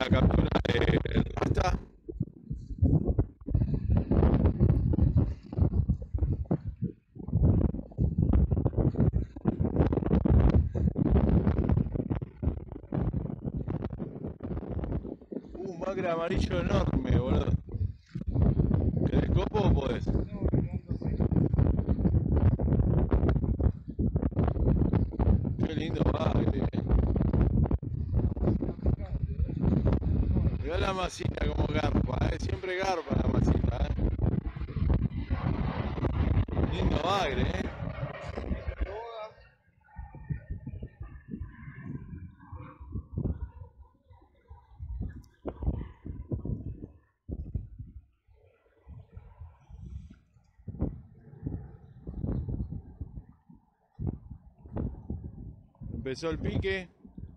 captura de Rasta. Un bagre amarillo enorme, boludo. ¿Querés copo o podés? Qué lindo bagre. Mirá la masita como garpa, siempre garpa la masita, Lindo bagre, Empezó el pique.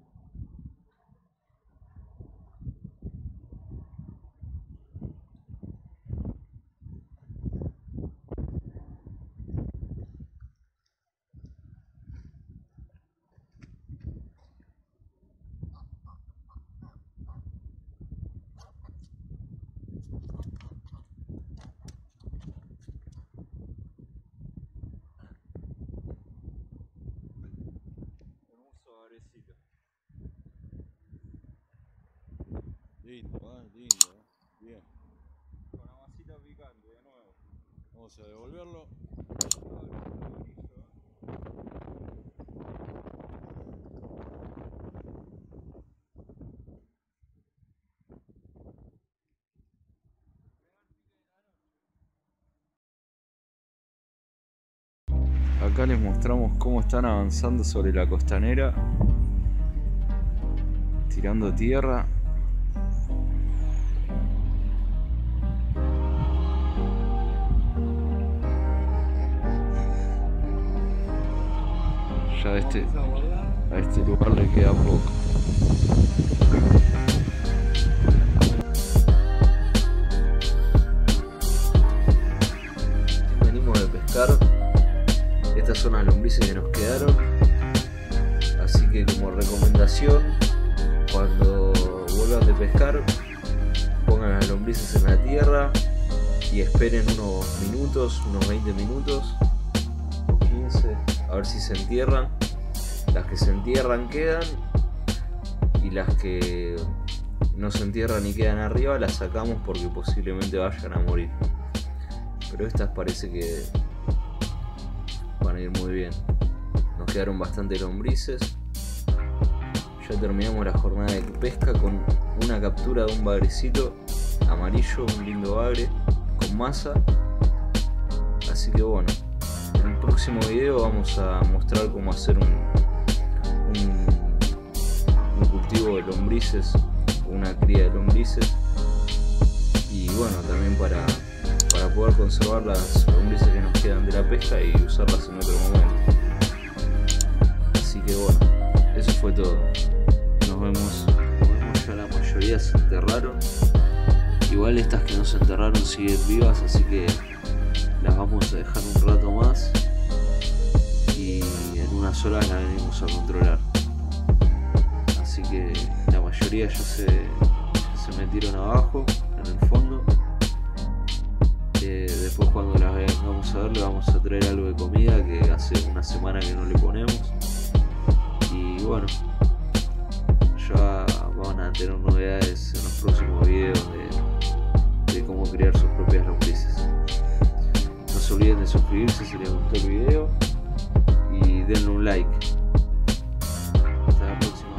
Lindo, lindo, bien. Con la masita picante de nuevo. Vamos a devolverlo. Acá les mostramos cómo están avanzando sobre la costanera, tirando tierra. Ya a este lugar le queda poco. Venimos de pescar. Estas son las lombrices que nos quedaron, así que como recomendación, cuando vuelvan de pescar, pongan las lombrices en la tierra y esperen unos minutos, unos 20 minutos o 15, a ver si se entierran. Las que se entierran quedan, y las que no se entierran y quedan arriba las sacamos porque posiblemente vayan a morir, pero estas parece que van a ir muy bien. Nos quedaron bastante lombrices. Ya terminamos la jornada de pesca con una captura de un bagrecito amarillo, un lindo bagre con masa. Así que bueno, en el próximo video vamos a mostrar cómo hacer un cultivo de lombrices, una cría de lombrices, y bueno, también para poder conservar las lombrices que nos quedan de la pesca y usarlas en otro momento. Así que bueno, eso fue todo. Nos vemos. Como vemos, ya la mayoría se enterraron. Igual estas que no se enterraron siguen vivas, así que las vamos a dejar un rato más y en unas horas las venimos a controlar. Así que la mayoría ya se metieron abajo en el fondo. Después, cuando las vengamos a ver, le vamos a traer algo de comida, que hace una semana que no le ponemos. Y bueno, ya van a tener novedades en los próximos videos de cómo criar sus propias lombrices. No se olviden de suscribirse si les gustó el video y denle un like. Hasta la próxima.